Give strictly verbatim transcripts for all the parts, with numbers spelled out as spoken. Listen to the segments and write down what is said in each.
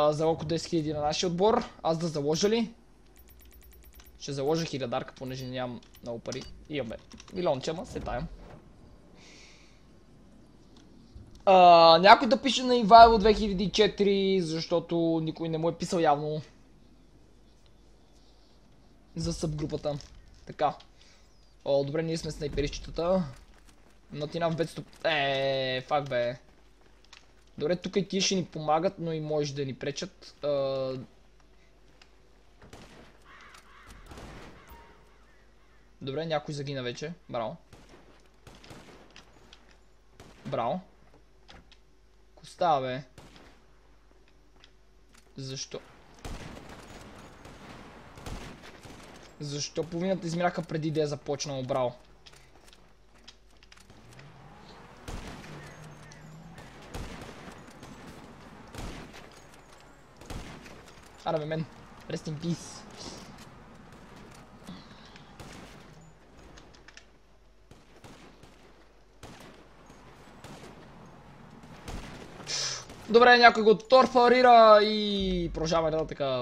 залог от десет хиляди на нашия отбор. Аз да заложа ли? Ще заложа хилядарка, понеже нямам много пари. Имаме милионче, ама се таям. Uh, някой да пише на Ивайло две хиляди и четири, защото никой не му е писал явно за събгрупата. Така. О, добре, ние сме снайперищчетата. Натинав петстотин. Еее, фак бе. Добре, тук и тия ще ни помагат, но и може да ни пречат. Uh... Добре, някой загина вече. Браво. Браво. Става, бе. Защо? Защо половината измираха преди да е започнало, браво? Аре бе, мен. Rest in peace. Добре, някой го торфарира и продължаваме да така.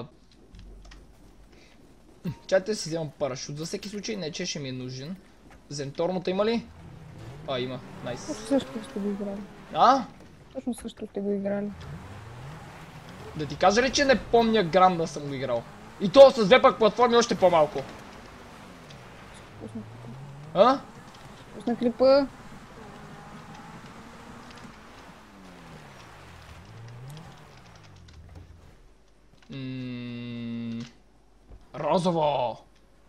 Чайте да си вземам парашут за всеки случай, не че ще ми е нужен. Зенторното има ли? А, има. Найс. Точно също сте го играли. А? Точно също сте го играли. Да ти кажа ли, че не помня грам да съм го играл? И то с две пак платформи още по-малко. Пусна клипа. А? Пусна клипа. Ммм... Розово!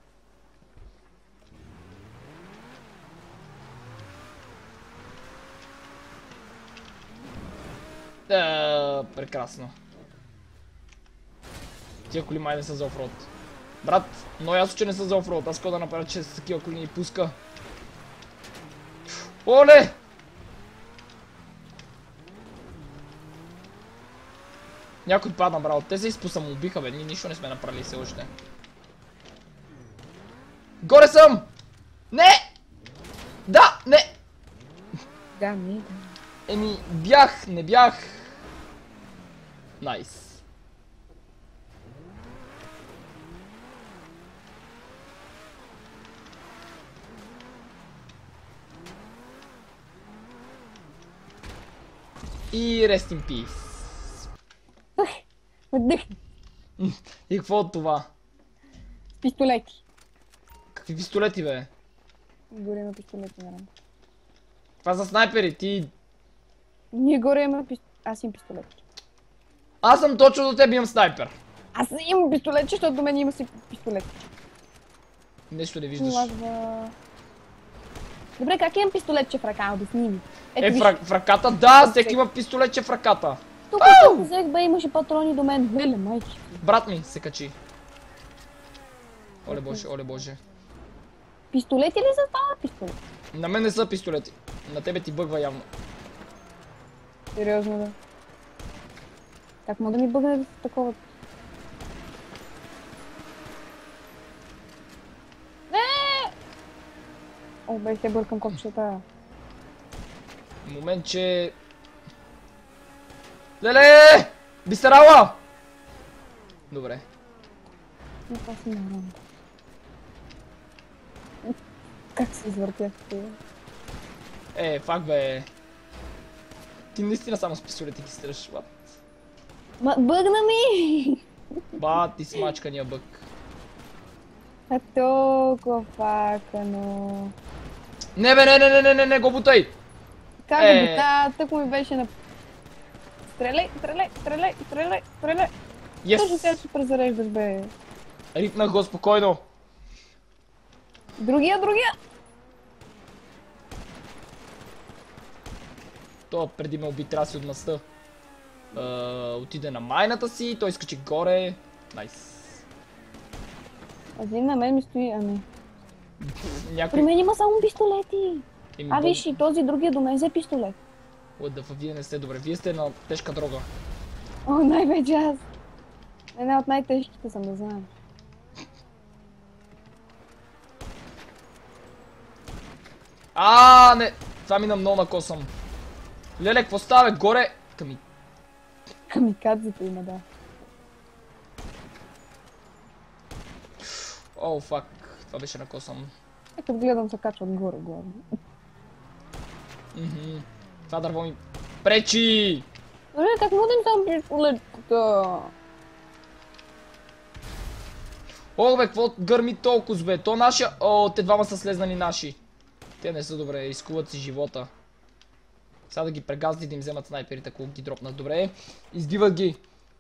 Да, прекрасно. Тия коли май не са за офроуд. Брат, но ясно, че не са за офроуд. Аз какво да направя, че с такива коли ни пуска. Оле! Някой падна, браво. Те се изпосамоубиха, бе. Ние нищо не сме направили все още. Горе съм! Не! Да! Не! Да, не. Еми, бях, не бях. Найс. И rest in peace. Отдъхни. И какво от това? Пистолети. Какви пистолети, бе? Горе има пистолети на рамка. Това за снайпери, ти... Ние горе има пистолети. Аз имам пистолет. Аз съм точно до теб, имам снайпер. Аз имам пистолет, защото до мен има си пистолет. Нещо не виждаш. Лазва... Добре, как имам пистолетче в ръка? Обясни ми. Е, в, рък, в ръката, да, всеки има пистолетче в ръката. Тук като взех, бе, имаше патрони до мен. Веле, майки. Брат ми се качи. Оле боже, оле боже. Пистолети ли са това пистолет? На мен не са пистолети. На тебе ти бъгва явно. Сериозно, да. Как мога да ми бъгне такова? Не! О, бе, се бъркам копчета. Моментче... Леле! Бисерала! Добре. Не, това си нарам. Как се извъртях това? Е, фак бе. Ти наистина само с пистолети ги стреляш, бат. Ма, бъгна ми! Бат, ти смачкания бък. А толкова факано. Не бе, не, не, не, не, не, не го бутай! Как Е. го бута? Тък ми беше на... Стреляй, стреляй, стреляй, стреляй, стреляй! Точно Yes! сега ще презареждаш, бе. Рипнах го спокойно. Другия, другия! То преди ме уби, трябва да си отмъста. Uh, отиде на майната си, той скачи горе. Найс. Един на мен ми стои, а не. Някой... При мен има само пистолети. Еми, А бъл- виж и този другия до мен взе пистолет. What the fuck, вие не сте добре, вие сте на тежка дрога. О, най-вече аз. Една от най-тежките съм, да знам. А, не! Това мина много на косъм. Леле, какво става, бе? Горе! Ками... Камикадзето има, да. О, фак. Това беше накосан. Ето гледам се качва отгоре главно. Мхм. Това дърво ми пречи! Добре, как можем там пистолетата? О, бе, какво гърми толкова, бе? То нашия... О, те двама са слезнали наши. Те не са добре, рискуват си живота. Сега да ги прегазди да им вземат снайперите, ако ги дропнат. Добре, избиват ги.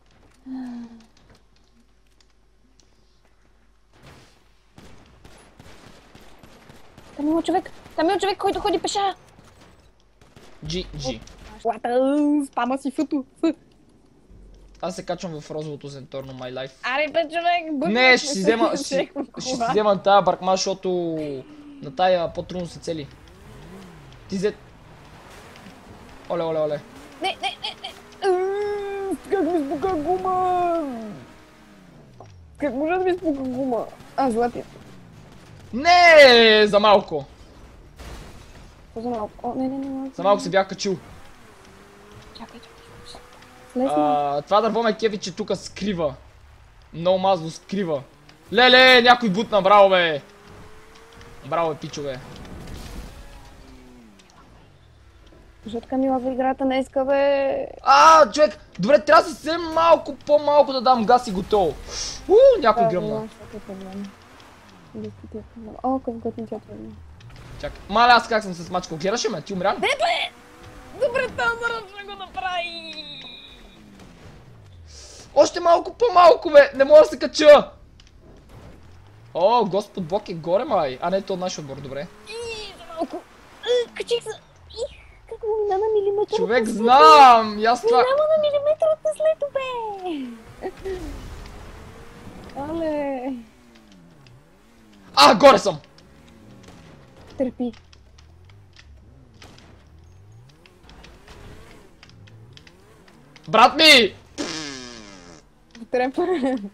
Там има човек, там има човек, който ходи пеша. Джи, джи. Лата, спама си фъто. Аз се качвам в розовото зенторно My Life. Аре бе човек, бъдеш. Не, ще си взема, ще, ще си взема тая баркма, защото на тая по-трудно се цели. Ти взе... Оле, оле, оле. Не, не, не, не. Как ми спука гума? Как може да ми спука гума? А, златия. Не, за малко. За малко. О, не, не, не. За малко се бях качил. Чакай, чакай. Слез А, това дърво ме кефи, че тука скрива. Много мазно скрива. Леле, някой бутна, браво бе. Браво бе, пичове. Защо така ми лава играта днеска, бе? А, човек, добре, трябва да се малко по-малко да дам газ и готово. У, някой гръмна. О, какъв готин тя това. Чакай, маля, аз как съм се смачкал? Гледаш ли ме? Ти умря ли? Не, бе! Добре, там нарочно го направи! Още малко по-малко, бе! Не мога да се кача! О, Господ Бог е горе, май! А не, то наш отбор, добре. И, за малко. Качих се. Их, как му мина на милиметър. Човек, знам! И аз това... Минава на милиметър от наслето, бе! Але... А, горе съм! Търпи. Брат ми! Трепа.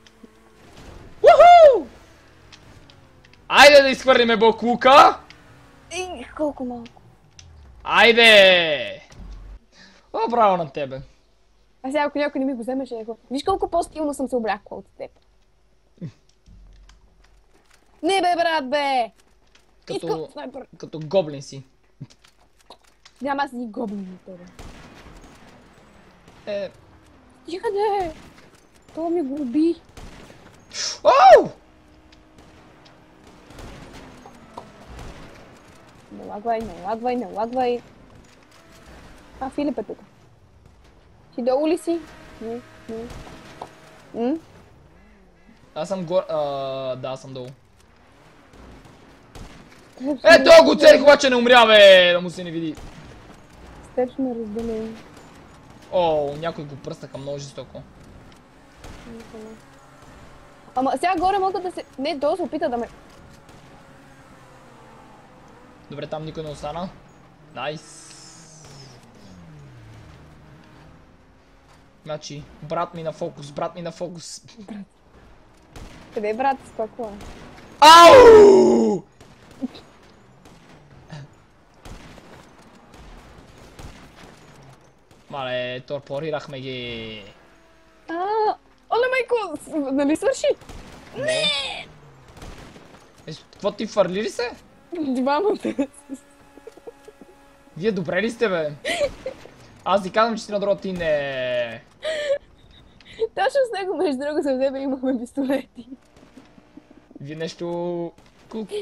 Уху! Айде да изхвърлиме боклука! И, колко малко. Айде! О, браво на тебе! А сега ако някой не ми го вземе, ще е го... Виж колко по-стилно съм се облякла от теб. Не бе, брат, бе! Като... Искам снайпер. Като гоблин си. Няма аз ни гоблин на тебе. Е... Тиха, не! Това ми го уби. Оу! Не лагвай, не лагвай, не лагвай. А, Филип е тук. Ти долу ли си? Не, не. М? Аз съм гор... А, да, аз съм долу. Теб Е, то го целих, обаче не умря, бе! Да му се не види. С теб сме разделени. О, някой го пръснаха много жестоко. Ама сега горе могат да се... Не, то се опита да ме... Добре, там никой не остана. Найс. Значи, брат ми на фокус, брат ми на фокус. Къде е брат? Спако е. Ау! Мале, торпорирахме ги. А, оле майко, с- нали свърши? Не! Е, какво ти фърли ли се? Двамата. Вие добре ли сте, бе? Аз ти казвам, че си на дрот, ти не. Точно с него, между другото, за тебе имахме пистолети. Вие нещо... Ку-ку.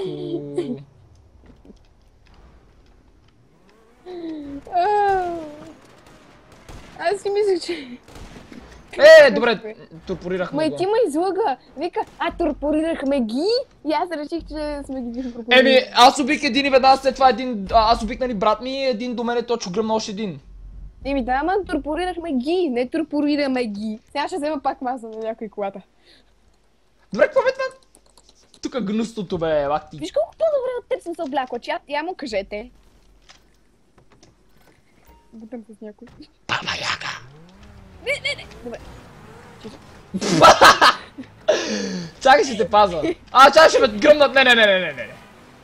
Ау. Аз си мислех, че... Е, добре, торпорирахме Ма и го. ти ме излъга. Вика, а торпорирахме ги и аз реших, че сме ги торпорирали. Еми, аз убих един и веднага след това един... а, Аз убих, нали, брат ми и един до мене точно гръмна още един. Еми да, ама торпорирахме ги, не торпорираме ги. Сега ще взема пак маса на някой колата. Добре, какво бе това? Тука гнустото, бе, лакти. Виж колко по-добре от теб съм се облякла, че я, я му кажете. Бутам с някой. Баба Яга. Не, не, не. Добре. Чакай, ще те пазва. А, чакай, ще ме гръмнат. Не, не, не, не, не, не.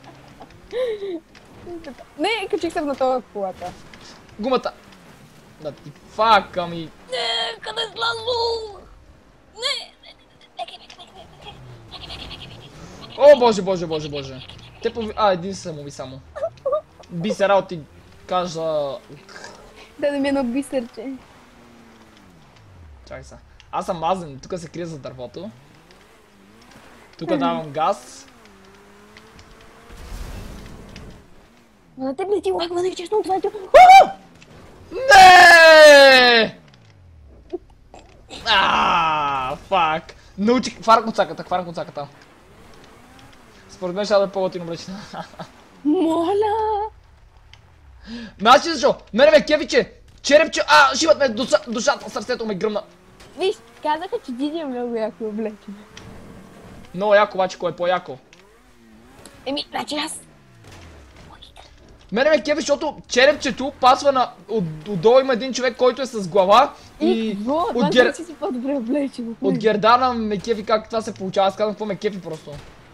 Не, качих се на това колата. Гумата. Да ти фака ми. Не, къде слязох? Не, не, не, не, не, не, не, не, не, не, не, не, не, не, не, не, О, боже, боже, боже, боже. Те пови... А, един се му ви само. Бисера ти кажа... Да, да ми едно бисерче. Чакай са. Аз съм мазен, тук се крия за дървото. Тук давам газ. На теб не ти лагва, не честно, това е тъпо. Не! Ааа, фак. Научих, хвана коцаката, хвана коцаката. Според мен ще да е по-готино облечена. Моля! Ме аз си защо? Мене ме кефиче! Черепче! А, шиват ме душа, душата, сърцето ме гръмна. Виж, казаха, че Диди е много яко облечен. Много яко, обаче кой е по-яко? Еми, значи аз. Мене ме кефи, защото черепчето пасва на... От, отдолу има един човек, който е с глава и... какво? От, гер... си си по-добре облечен. от гердана ме кефи как това се получава. Аз казвам какво ме кефи просто.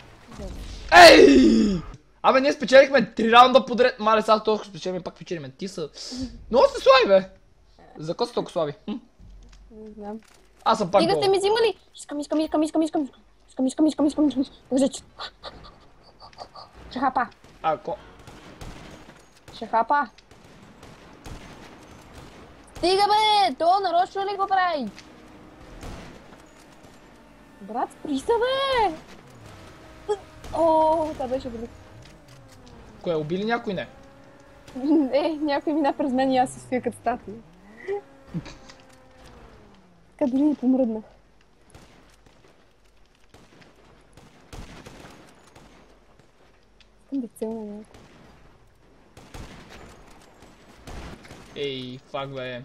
Ей! Абе, ние спечелихме три раунда подред. Мале, сега толкова спечелихме, пак печелиме. Ти са... Много сте слаби, бе! За какво са толкова слаби? Хм? Не знам. Аз съм пак гол. Стига сте ми взимали! Искам, искам, искам, искам, искам. Искам, искам, искам, искам, искам. Кажете. Шахапа. Ако... Шахапа. Стига, бе! То нарочно ли го прави? Брат, спри се, бе! О, това беше велико. Кое, убили някой не? Е, някой мина през мен и аз се стоя като статуя. Така дори не помръднах. Искам да целна някой. Ей, фак, бе.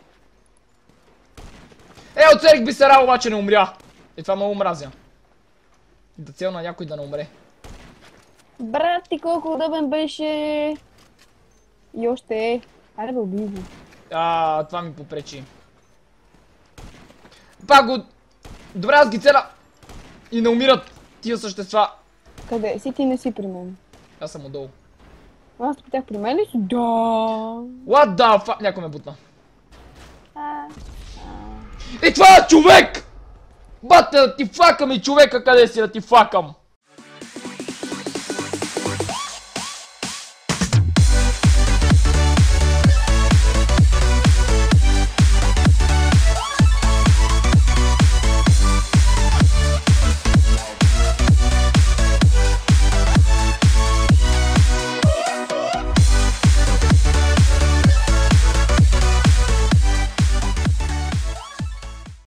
Е, оцелих бисера, обаче не умря. И това много мразя. Да цел на някой да не умре. Брат, ти колко удобен беше. И още е. Айде бе, убий го. А, това ми попречи. Пак го... Добре, аз ги целя. И не умират тия същества. Къде си? Ти не си при мен. Аз съм отдолу. Аз те питах при мен ли си? Да. What the fuck? Някой ме бутна. А, И това е човек! Бате да ти факам и човека къде си да ти факам!